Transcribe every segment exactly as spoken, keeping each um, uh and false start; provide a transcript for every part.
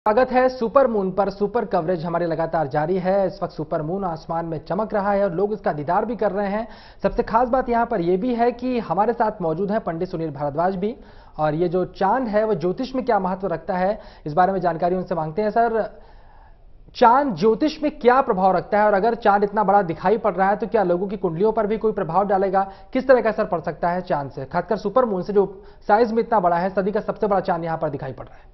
स्वागत है super moon पर। सुपर कवरेज हमारी लगातार जारी है। इस वक्त सुपर मून आसमान में चमक रहा है और लोग इसका दीदार भी कर रहे हैं। सबसे खास बात यहां पर यह भी है कि हमारे साथ मौजूद है पंडित सुनील भारद्वाज भी, और ये जो चांद है वो ज्योतिष में क्या महत्व रखता है इस बारे में जानकारी उनसे मांगते हैं। सर, चांद ज्योतिष में क्या प्रभाव रखता है और अगर चांद इतना बड़ा दिखाई पड़ रहा है तो क्या लोगों की कुंडलियों पर भी कोई प्रभाव डालेगा? किस तरह का असर पड़ सकता है चांद से, खासकर सुपर मून से जो साइज में इतना बड़ा है? सदी का सबसे बड़ा चांद यहां पर दिखाई पड़ रहा है।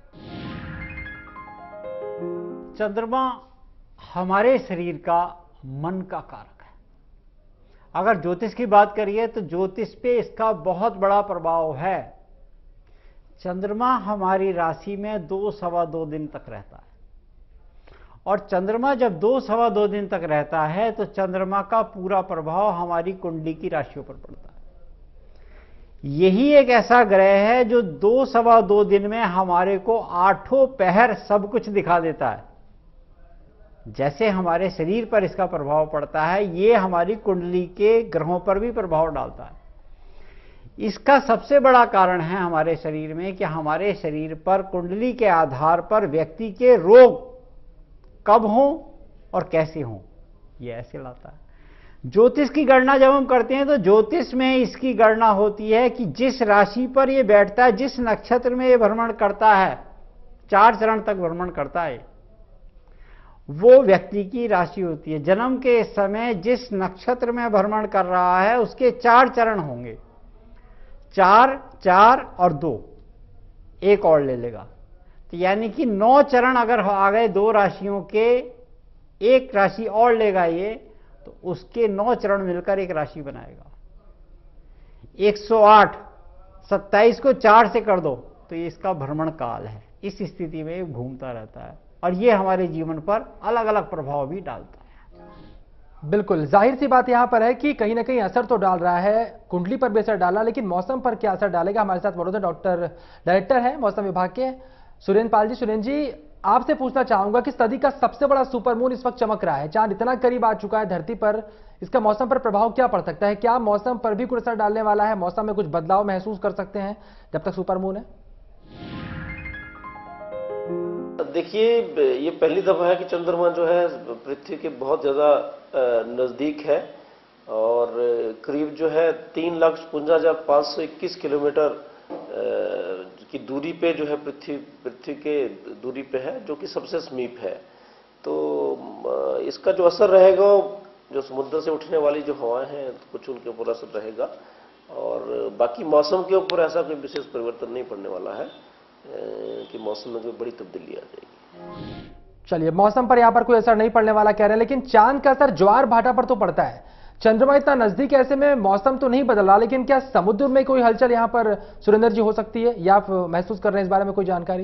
चंद्रमा हमारे शरीर का मन का कारक है। अगर ज्योतिष की बात करिए तो ज्योतिष पे इसका बहुत बड़ा प्रभाव है। चंद्रमा हमारी राशि में दो सवा दो दिन तक रहता है, और चंद्रमा जब दो सवा दो दिन तक रहता है तो चंद्रमा का पूरा प्रभाव हमारी कुंडली की राशियों पर पड़ता है। यही एक ऐसा ग्रह है जो दो सवा दो दिन में हमारे को आठों पहर सब कुछ दिखा देता है। जैसे हमारे शरीर पर इसका प्रभाव पड़ता है, ये हमारी कुंडली के ग्रहों पर भी प्रभाव डालता है। इसका सबसे बड़ा कारण है हमारे शरीर में कि हमारे शरीर पर कुंडली के आधार पर व्यक्ति के रोग कब हों और कैसे हों, ये ऐसे लाता है। ज्योतिष की गणना जब हम करते हैं तो ज्योतिष में इसकी गणना होती है कि जिस राशि पर ये बैठता है, जिस नक्षत्र में ये भ्रमण करता है, चार चरण तक भ्रमण करता है, वो व्यक्ति की राशि होती है। जन्म के समय जिस नक्षत्र में भ्रमण कर रहा है उसके चार चरण होंगे, चार चार और दो, एक और ले लेगा, तो यानी कि नौ चरण अगर आ गए दो राशियों के, एक राशि और लेगा ये, तो उसके नौ चरण मिलकर एक राशि बनाएगा। एक सौ आठ, सत्ताईस को चार से कर दो तो ये इसका भ्रमण काल है। इस स्थिति में ये घूमता रहता है और ये हमारे जीवन पर अलग अलग प्रभाव भी डालता है। बिल्कुल जाहिर सी बात यहां पर है कि कहीं ना कहीं असर तो डाल रहा है, कुंडली पर भी असर डाला, लेकिन मौसम पर क्या असर डालेगा? हमारे साथ मौजूद डॉक्टर डायरेक्टर है मौसम विभाग के सुरेंद्र पाल जी। सुरेंद्र जी, आपसे पूछना चाहूंगा कि सदी का सबसे बड़ा सुपर मून इस वक्त चमक रहा है, चांद इतना करीब आ चुका है धरती पर, इसका मौसम पर प्रभाव क्या पड़ सकता है? क्या मौसम पर भी कुछ असर डालने वाला है? मौसम में कुछ बदलाव महसूस कर सकते हैं जब तक सुपर मून है? देखिए, ये पहली दफा है कि चंद्रमा जो है पृथ्वी के बहुत ज़्यादा नज़दीक है, और करीब जो है तीन लाख छप्पन हजार पाँच सौ इक्कीस किलोमीटर की दूरी पे जो है पृथ्वी पृथ्वी के दूरी पे है, जो कि सबसे समीप है। तो इसका जो असर रहेगा, जो समुद्र से उठने वाली जो हवाएं हैं कुछ उनके ऊपर असर रहेगा, और बाकी मौसम के ऊपर ऐसा कोई विशेष परिवर्तन नहीं पड़ने वाला है कि मौसम में कोई बड़ी तब्दीली आ जाएगी। चलिए, मौसम पर यहां पर कोई असर नहीं पड़ने वाला कह रहे हैं, लेकिन चांद का असर ज्वार भाटा पर तो पड़ता है। चंद्रमा इतना नजदीक, ऐसे में मौसम तो नहीं बदल रहा, लेकिन क्या समुद्र में कोई हलचल यहां पर सुरेंद्र जी हो सकती है, या आप महसूस कर रहे हैं इस बारे में कोई जानकारी?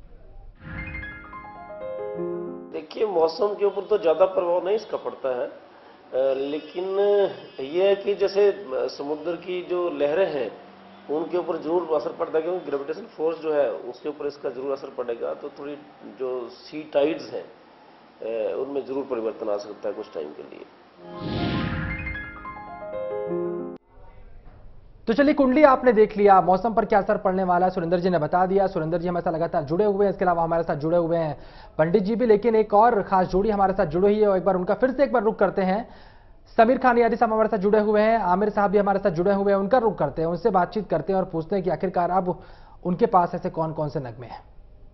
देखिए, मौसम के ऊपर तो ज्यादा प्रभाव नहीं इसका पड़ता है, लेकिन यह है कि जैसे समुद्र की जो लहरें हैं उनके ऊपर जरूर असर पड़ता है, क्योंकि ग्रेविटेशन फोर्स जो है उसके ऊपर इसका जरूर असर पड़ेगा। तो थोड़ी जो सी टाइड्स हैं उनमें जरूर परिवर्तन आ सकता है कुछ टाइम के लिए। तो चलिए, कुंडली आपने देख लिया, मौसम पर क्या असर पड़ने वाला है सुरेंद्र जी ने बता दिया। सुरेंद्र जी हमारे साथ लगातार जुड़े हुए हैं, इसके अलावा हमारे साथ जुड़े हुए हैं पंडित जी भी, लेकिन एक और खास जोड़ी हमारे साथ जुड़ी हुई है, और एक बार उनका फिर से एक बार रुख करते हैं। समीर खानियारी साहब हमारे साथ जुड़े हुए हैं, आमिर साहब भी हमारे साथ जुड़े हुए हैं, उनका रुख करते हैं, उनसे बातचीत करते हैं और पूछते हैं कि आखिरकार अब उनके पास ऐसे कौन कौन से नगमे हैं।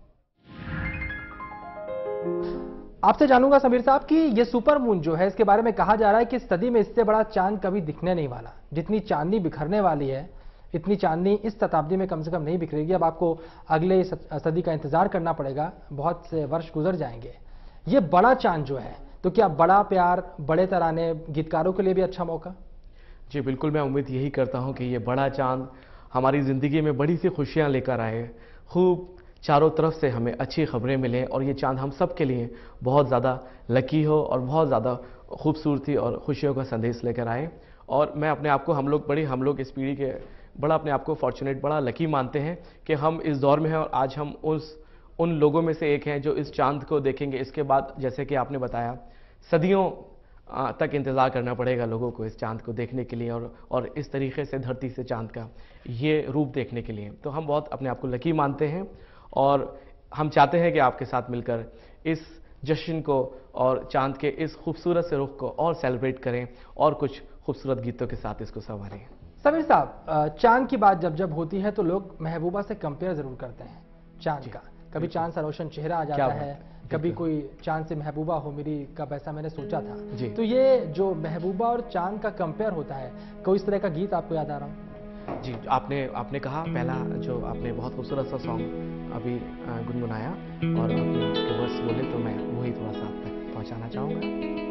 आपसे जानूंगा समीर साहब कि ये सुपर मून जो है, इसके बारे में कहा जा रहा है कि सदी में इससे बड़ा चांद कभी दिखने नहीं वाला। जितनी चांदनी बिखरने वाली है, इतनी चांदनी इस शताब्दी में कम से कम नहीं बिखरेगी। अब आपको अगले सदी का इंतजार करना पड़ेगा, बहुत से वर्ष गुजर जाएंगे। ये बड़ा चांद जो है, तो क्या बड़ा प्यार, बड़े तराने गीतकारों के लिए भी अच्छा मौका? जी बिल्कुल, मैं उम्मीद यही करता हूं कि ये बड़ा चांद हमारी ज़िंदगी में बड़ी सी खुशियां लेकर आए, खूब चारों तरफ से हमें अच्छी खबरें मिलें, और ये चांद हम सब के लिए बहुत ज़्यादा लकी हो और बहुत ज़्यादा खूबसूरती और खुशियों का संदेश लेकर आए। और मैं अपने आप को, हम लोग बड़ी हम लोग इस पीढ़ी के बड़ा अपने आप को फॉर्चुनेट, बड़ा लकी मानते हैं कि हम इस दौर में हैं, और आज हम उस उन लोगों में से एक हैं जो इस चांद को देखेंगे। इसके बाद जैसे कि आपने बताया, सदियों तक इंतज़ार करना पड़ेगा लोगों को इस चांद को देखने के लिए, और और इस तरीके से धरती से चांद का ये रूप देखने के लिए। तो हम बहुत अपने आप को लकी मानते हैं, और हम चाहते हैं कि आपके साथ मिलकर इस जश्न को और चांद के इस खूबसूरत से रुख को और सेलिब्रेट करें और कुछ खूबसूरत गीतों के साथ इसको संवारें। समीर साहब, अ, चांद की बात जब जब होती है तो लोग महबूबा से कंपेयर जरूर करते हैं चांद का। कभी चांद सा रोशन चेहरा आ जाता है, कभी कोई चांद से महबूबा हो मेरी, कब ऐसा मैंने सोचा था। जी। तो ये जो महबूबा और चांद का कंपेयर होता है, कोई इस तरह का गीत आपको याद आ रहा हो? जी, आपने आपने कहा पहला जो आपने बहुत खूबसूरत सा सॉन्ग अभी अ, गुनगुनाया और आपने उसके वर्ड्स बोले तो मैं वही थोड़ा सा आप तक पहुंचाना चाहूँगा।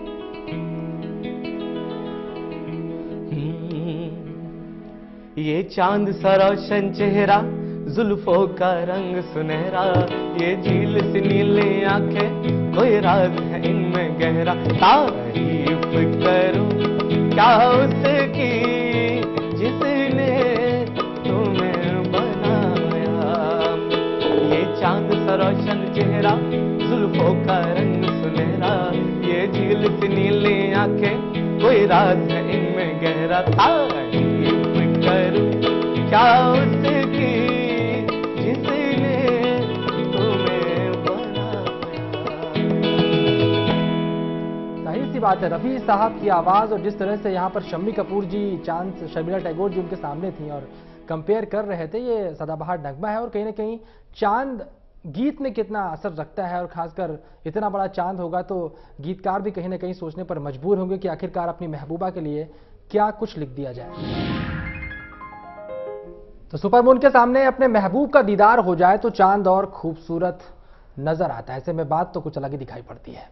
ये चांद सा रोशन चेहरा, जुल्फों का रंग सुनहरा, ये झील सी नीली आंखें, कोई राज है इनमें गहरा। तारीफ करूं क्या उसकी जिसने तुम्हें बनाया। ये चांद सा रोशन चेहरा, जुल्फों का रंग सुनहरा, ये झील सी नीली आंखें, कोई राज है इनमें गहरा। तारीफ करूं क्या उसकी जिसने तुम्हें बनाया। जाहिर सी बात है, रफ़ी साहब की आवाज़ और जिस तरह से यहाँ पर शम्मी कपूर जी, चांद शर्मिला टैगोर जी उनके सामने थी और कंपेयर कर रहे थे, ये सदाबहार नगमा है। और कहीं ना कहीं चांद गीत में कितना असर रखता है, और खासकर इतना बड़ा चांद होगा तो गीतकार भी कहीं ना कहीं सोचने पर मजबूर होंगे कि आखिरकार अपनी महबूबा के लिए क्या कुछ लिख दिया जाए। तो सुपरमून के सामने अपने महबूब का दीदार हो जाए तो चांद और खूबसूरत नजर आता है। ऐसे में बात तो कुछ अलग ही दिखाई पड़ती है।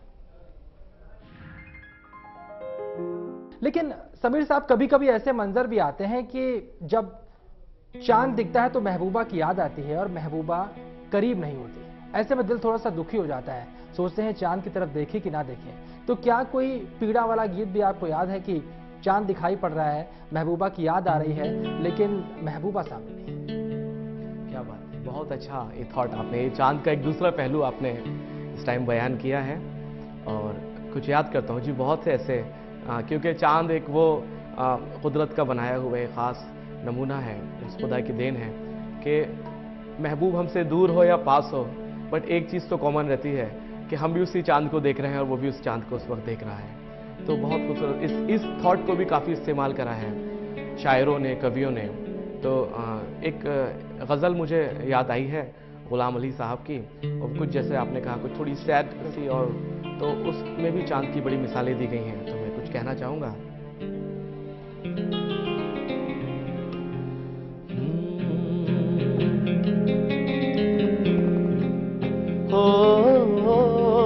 लेकिन समीर साहब, कभी कभी ऐसे मंजर भी आते हैं कि जब चांद दिखता है तो महबूबा की याद आती है और महबूबा करीब नहीं होती। ऐसे में दिल थोड़ा सा दुखी हो जाता है, सोचते हैं चांद की तरफ देखें कि ना देखें। तो क्या कोई पीड़ा वाला गीत भी आपको याद है कि चांद दिखाई पड़ रहा है, महबूबा की याद आ रही है, लेकिन महबूबा सामने नहीं? क्या बात है, बहुत अच्छा ये थॉट आपने, ये चांद का एक दूसरा पहलू आपने इस टाइम बयान किया है। और कुछ याद करता हूँ जी, बहुत से ऐसे, आ, क्योंकि चांद एक वो आ, कुदरत का बनाया हुआ एक ख़ास नमूना है, उस खुदा की देन है कि महबूब हमसे दूर हो या पास हो, बट एक चीज़ तो कॉमन रहती है कि हम भी उसी चांद को देख रहे हैं और वो भी उस चांद को उस वक्त देख रहा है। तो बहुत खूबसूरत, इस इस थॉट को भी काफ़ी इस्तेमाल करा है शायरों ने, कवियों ने। तो एक गज़ल मुझे याद आई है ग़ुलाम अली साहब की, और कुछ जैसे आपने कहा कुछ थोड़ी सैड सी, और तो उसमें भी चांद की बड़ी मिसालें दी गई हैं। तो मैं कुछ कहना चाहूँगा। हो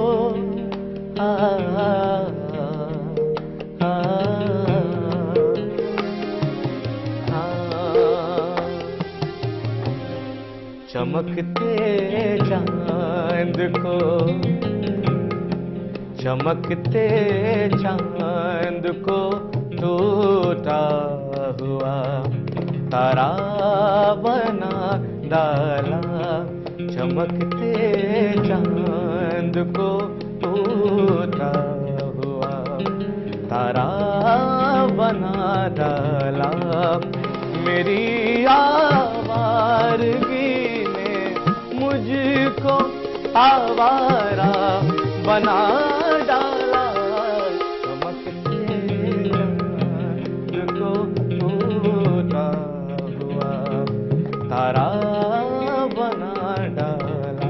चमकते चांद को, चमकते चांद को टूटा हुआ तारा बना डाला। चमकते चांद को टूटा हुआ तारा बना डाला। मेरी आवारगी मुझको आवारा बना डाला। चमकते चांद को टूटा हुआ तारा बना डाला।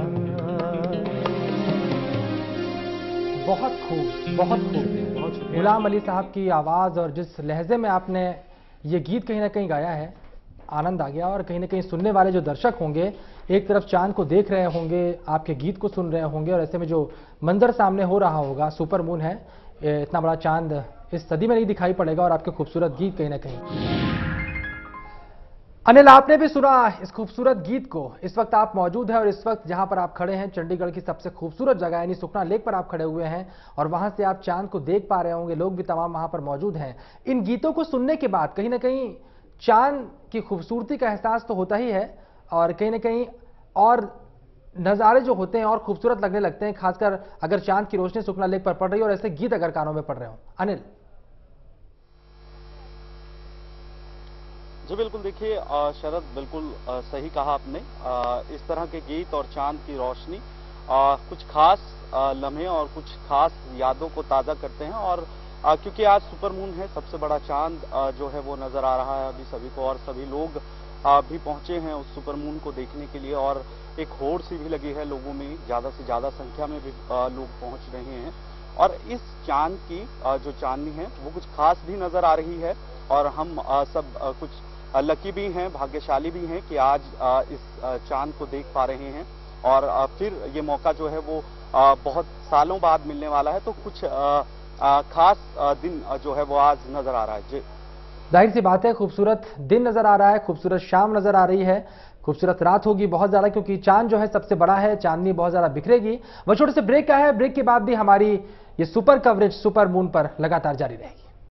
बहुत खूब, बहुत खूब। ग़ुलाम अली साहब की आवाज़ और जिस लहजे में आपने ये गीत कहीं ना कहीं गाया है, आनंद आ गया। और कहीं ना कहीं सुनने वाले जो दर्शक होंगे, एक तरफ चांद को देख रहे होंगे, आपके गीत को सुन रहे होंगे, और ऐसे में जो मंजर सामने हो रहा होगा, सुपर मून है, इतना बड़ा चांद इस सदी में नहीं दिखाई पड़ेगा, और आपके खूबसूरत गीत कहीं ना कहीं। अनिल, आपने भी सुना इस खूबसूरत गीत को। इस वक्त आप मौजूद हैं और इस वक्त जहां पर आप खड़े हैं, चंडीगढ़ की सबसे खूबसूरत जगह यानी सुखना लेक पर आप खड़े हुए हैं, और वहां से आप चांद को देख पा रहे होंगे। लोग भी तमाम वहां पर मौजूद हैं। इन गीतों को सुनने के बाद कहीं ना कहीं चांद की खूबसूरती का एहसास तो होता ही है, और कहीं ना कहीं और नज़ारे जो होते हैं और खूबसूरत लगने लगते हैं, खासकर अगर चांद की रोशनी सुखना लेक पर पड़ रही हो और ऐसे गीत अगर कानों में पड़ रहे हो। अनिल, जी बिल्कुल, देखिए अ, शरद, बिल्कुल अ, सही कहा आपने। अ, इस तरह के गीत और चांद की रोशनी अ, कुछ खास अ, लम्हे और कुछ खास यादों को ताज़ा करते हैं। और अ, क्योंकि आज सुपर मून है, सबसे बड़ा चांद अ, जो है वो नज़र आ रहा है अभी सभी को, और सभी लोग अ, भी पहुंचे हैं उस सुपर मून को देखने के लिए। और एक होड़ सी भी लगी है लोगों में, ज़्यादा से ज़्यादा संख्या में भी अ, लोग पहुंच रहे हैं। और इस चांद की अ, जो चांदनी है वो कुछ खास भी नज़र आ रही है। और हम अ, सब अ, कुछ लकी भी हैं, भाग्यशाली भी हैं कि आज अ, इस अ, चांद को देख पा रहे हैं। और अ, फिर ये मौका जो है वो अ, बहुत सालों बाद मिलने वाला है। तो कुछ अ, अ, खास अ, दिन अ, जो है वो आज नजर आ रहा है। जी, जाहिर सी बात है, खूबसूरत दिन नजर आ रहा है, खूबसूरत शाम नजर आ रही है, खूबसूरत रात होगी बहुत ज्यादा, क्योंकि चांद जो है सबसे बड़ा है, चांदनी बहुत ज्यादा बिखरेगी। वह छोटे से ब्रेक का है, ब्रेक के बाद भी हमारी ये सुपर कवरेज सुपर मून पर लगातार जारी रहेगी।